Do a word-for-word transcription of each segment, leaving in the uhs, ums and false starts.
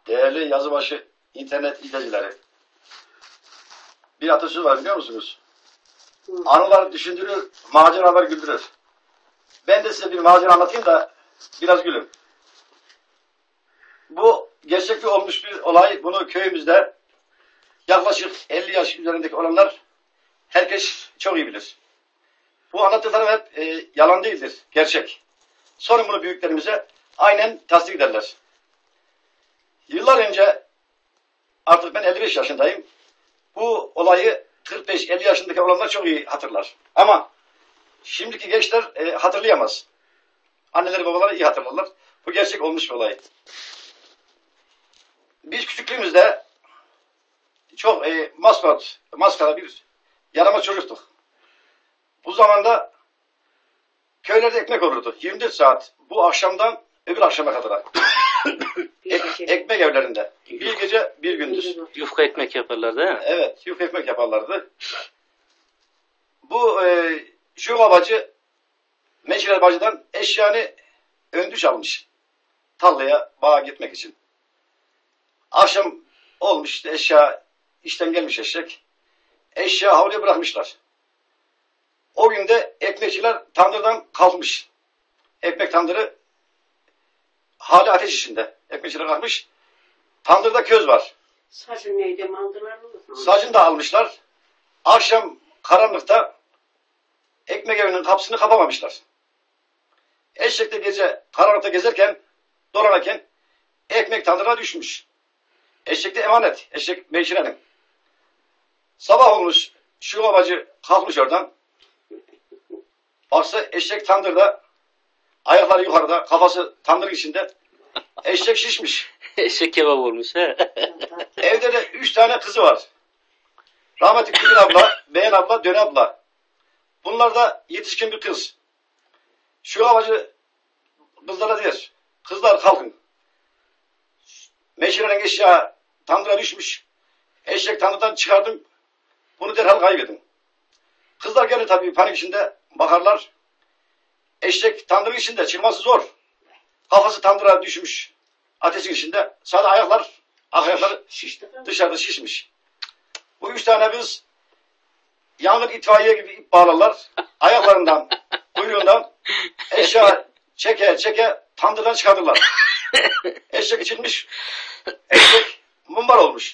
Değerli Yazıbaşı internet izleyicileri. Bir atasözü var biliyor musunuz? Hı. Anılar düşündürür, maceralar güldürür. Ben de size bir macera anlatayım da biraz gülün. Bu gerçekte olmuş bir olay. Bunu köyümüzde yaklaşık elli yaş üzerindeki olanlar herkes çok iyi bilir. Bu anlattıklarım hep e, yalan değildir, gerçek. Sorun bunu büyüklerimize, aynen tasdik ederler. Yıllar önce, artık ben elli beş yaşındayım, bu olayı kırk beş elli yaşındaki olanlar çok iyi hatırlar. Ama şimdiki gençler e, hatırlayamaz. Anneleri babaları iyi hatırlarlar. Bu gerçek olmuş bir olay. Biz küçüklüğümüzde çok e, maskot, maskara bir yaramaz çocuktuk. Bu zamanda köylerde ekmek olurdu. yirmi dört saat. Bu akşamdan öbür akşama kadar. Ek, ekmek evlerinde. Bir gece bir gündüz. Yufka ekmek yaparlar değil mi? Evet. Yufka ekmek yaparlardı. Bu e, şu babacı Meşiler bacıdan eşyanı öndüç almış. Tarlaya, bağa gitmek için. Akşam olmuş işte eşya, işten gelmiş eşek. Eşya havluya bırakmışlar. O gün de ekmekçiler tandırdan kalkmış. Ekmek tandırı hala ateş içinde. Ekmekçiler kalkmış. Tandırda köz var. Sacın neydi aldılar mı? Sacını da almışlar. Akşam karanlıkta ekmek evinin kapısını kapamamışlar. Eşek de gece karanlıkta gezerken, dolanırken ekmek tandırına düşmüş. Eşek de emanet. Eşek Meşire'nin. Sabah olmuş. Şu babacı kalkmış oradan. Baksa eşek tandırda, ayakları yukarıda, kafası tandırın içinde. Eşek şişmiş. Eşek kebap olmuş he. Evde de üç tane kızı var. Rahmetli Gülün abla, Beyen abla, Dön abla. Bunlar da yetişkin bir kız. Şu babacı kızlara der, kızlar kalkın. Meşirenin eşya tandıra düşmüş. Eşek tandırdan çıkardım. Bunu derhal kaybedin. Kızlar gelir tabii panik içinde bakarlar. Eşek tandırın içinde çıkması zor. Kafası tandıra düşmüş. Ateşin içinde. Sadece ayaklar, ayakları dışarıda şişmiş. Bu üç tane kız yangın itfaiye gibi ip bağlarlar. Ayaklarından, kuyruğundan eşya çeke çeke tandırdan çıkarırlar. Eşek içilmiş. Eşek mumbar olmuş.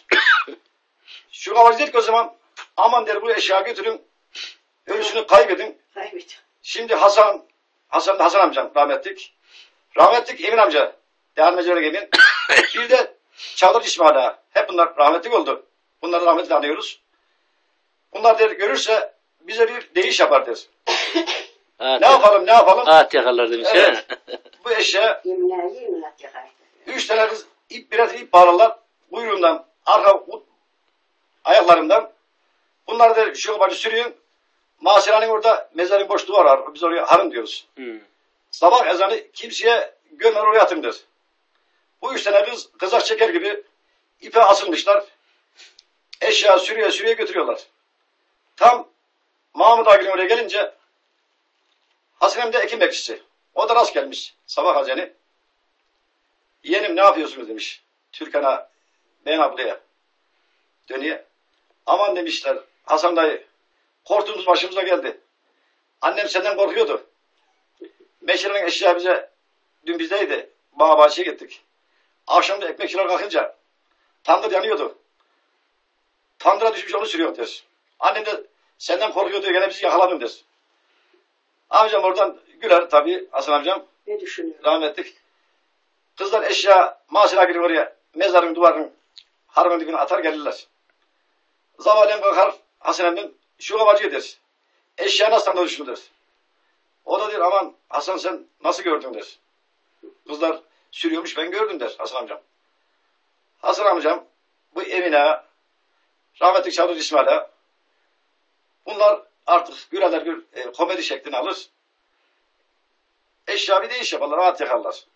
Şu kavacı der ki o zaman aman der bu eşya götürün. Ölüsünü kaybedin. Kaybedin. Şimdi Hasan, Hasan Hasan amcam rahmetlik. Rahmetlik Emin amca. Değerli Mecele Emin. Bir de Çağlar İsmail ağa. Hep bunlar rahmetlik oldu. Bunları rahmetli anıyoruz. Bunlar der görürse bize bir değiş yapar der. At ne yapalım ne yapalım? At yakarlar demiş evet. he. Bu eşeğe Yeminler yeminler yakar. üç tane kız ip birer ip bağlarlar. Kuyruğundan, arka ayaklarından. Bunlar der şu bacı sürüyün. Masiranın orada mezarın boş duvar var. Biz oraya harım diyoruz. Hmm. Sabah ezanı kimseye gömer oraya atın der. Bu üç tane kız kızak çeker gibi ipe asılmışlar. Eşya sürüye sürüye götürüyorlar. Tam Mahmut Agil'in oraya gelince Hasan de ekim bekçisi. O da rast gelmiş sabah hazeni. Yeğenim ne yapıyorsunuz demiş. Türkan'a, ben ablaya. Dönüyor. Aman demişler Hasan dayı. Korktuğumuz başımıza geldi. Annem senden korkuyordu. Meşirenin eşya bize dün bizdeydi. Bağ bahçeye gittik. Akşamda ekmekçiler kalkınca tandır yanıyordu. Tandıra düşmüş onu sürüyor der. Annem de senden korkuyordu gene bizi yakaladın der. Amcam oradan güler tabii Hasan amcam. Ne düşünüyor? Rahmetlik. Kızlar eşya masina gidiyor oraya. Mezarın duvarının harmın dibine atar gelirler. Zavalen bakar Hasan amcam şu kabacı der. Eşya nasıl tanıdı şunu der. O da der aman Hasan sen nasıl gördün der. Kızlar sürüyormuş ben gördüm der Hasan amcam. Hasan amcam bu Emine, rahmetli Çağlar İsmail'e bunlar artık gülerler bir e, komedi şeklini alır. Eşya bir değiş yaparlar, rahat yakarlar.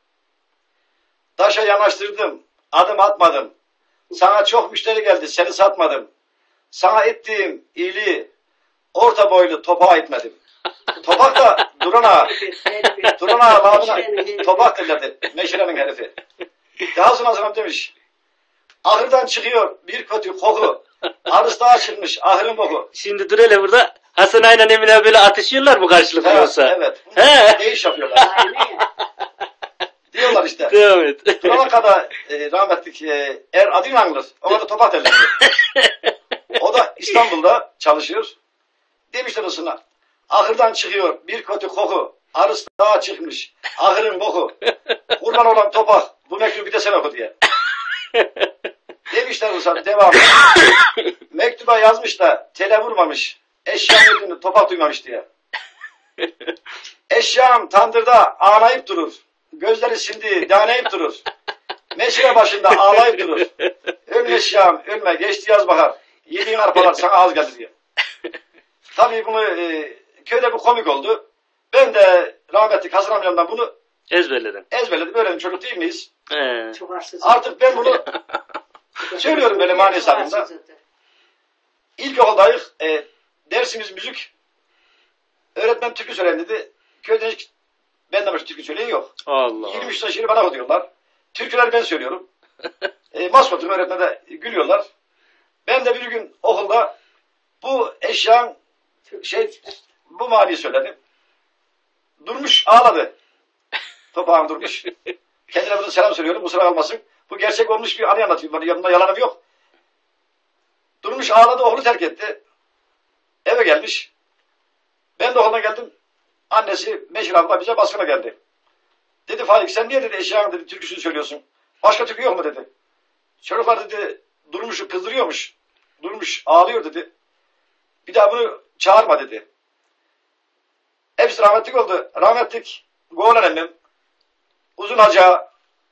Taşa yanaştırdım, adım atmadım. Sana çok müşteri geldi, seni satmadım. Sana ettiğim iyiliği orta boylu topağa etmedim. Topak da Duran ağa. Duran ağa lağımına topak derlerdi. Meşirenin herifi. Yazın Hasan demiş. Ahırdan çıkıyor bir kötü koku. Arısı daha çıkmış ahırın koku. Şimdi dur hele burada. Hasan aynen Emine böyle atışıyorlar mı karşılıklı Evet, olsa? evet. He. Ne iş yapıyorlar? Aynen. Diyorlar işte. Devam et. Kur'an'a kadar e, rahmetli e, Er Adinanlı. O da topak derler. O da İstanbul'da çalışıyor. Demişler ısına. Ahırdan çıkıyor bir kötü koku. Arısı daha çıkmış. Ahırın koku. Kurban olan topak. Bu mektubu bir de sen oku diye. Demişler ısına devam. Mektuba yazmış da tele vurmamış. Eşya yüzünü topak duymamış diye. Eşyam tandırda ağlayıp durur. Gözleri şimdi daneyip durur. Meşre başında ağlayıp durur. Ölme eşyam ölme geçti yaz bahar. Yediğin arpalar sana az geldi diye. Tabii bunu e, köyde bu komik oldu. Ben de rahmetli Hasan amcamdan bunu Ezberledin. ezberledim. Böyle çocuk değil miyiz? He. Çok arsız. Artık ben bunu söylüyorum böyle mani hesabında. İlkokuldayız. E, dersimiz müzik. Öğretmen türkü söyleyin dedi. Köyde hiç benden başka türkü söyleyen yok. Allah. yirmi üç tane şiiri bana okuyorlar. Türküler ben söylüyorum. E, Maskot'un öğretmen de gülüyorlar. Ben de bir gün okulda bu eşyan şey bu mani söyledim. Durmuş ağladı. Topağım durmuş. Kendine burada selam söylüyorum. Bu sıra kalmasın. Bu gerçek olmuş bir anı anlatayım. Bana yanımda yalanım yok. Durmuş ağladı. Okulu terk etti. Eve gelmiş. Ben de okuldan geldim. Annesi Meşir abla bize baskına geldi. Dedi Faik sen niye dedi eşyan dedi türküsünü söylüyorsun. Başka türkü yok mu dedi. Çocuklar dedi Durmuş'u kızdırıyormuş. Durmuş ağlıyor dedi. Bir daha bunu çağırma dedi. Hepsi rahmetlik oldu. Rahmetlik Goğlan emmim. Uzun Haca.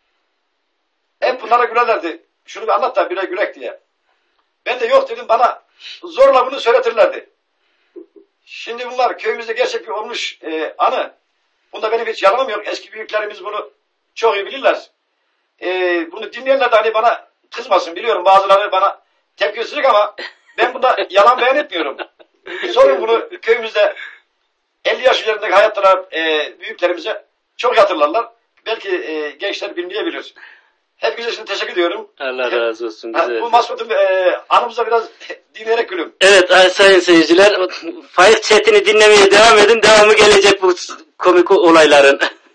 Hep bunlara gülerlerdi. Şunu bir anlat da bire gülek diye. Ben de yok dedim bana zorla bunu söyletirlerdi. Şimdi bunlar köyümüzde gerçek bir olmuş e, anı. Bunda benim hiç yalanım yok. Eski büyüklerimiz bunu çok iyi bilirler. E, bunu dinleyenler de hani bana kızmasın. Biliyorum bazıları bana tepki gösterecek ama ben bunda yalan beyan etmiyorum. Sorun bunu köyümüzde elli yaş üzerindeki hayattalar e, büyüklerimize çok hatırlarlar. Belki e, gençler bilmeyebilir. Hepinize şimdi teşekkür ediyorum. Allah razı olsun. Ha, Güzel. bu Maskot'un e, anımıza biraz dinleyerek gülüm. Evet ay- sayın seyirciler. Faik Çetin'i dinlemeye devam edin. Devamı gelecek bu komik olayların.